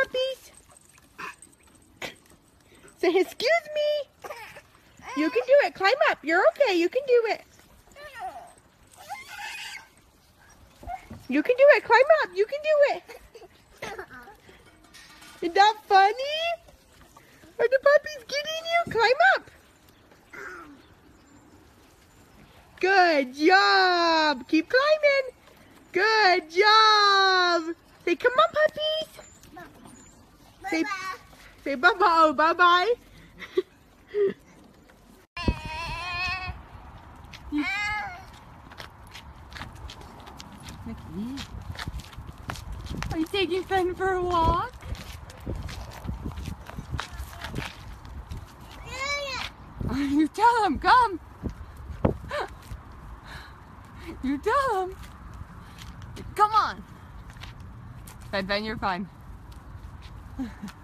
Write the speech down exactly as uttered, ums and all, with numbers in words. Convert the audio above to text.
puppies. Say, excuse me. You can do it. Climb up. You're okay. You can do it. You can do it. Climb up. You can do it. Is that funny? Are the puppies getting you? Climb up. Good job. Keep climbing. Good job. Say, come on, puppies. Say, say bye-bye. Oh, bye-bye. Are you taking Fenn for a walk? You tell him, come. You tell him. Come on. Fenn, Fenn, you're fine.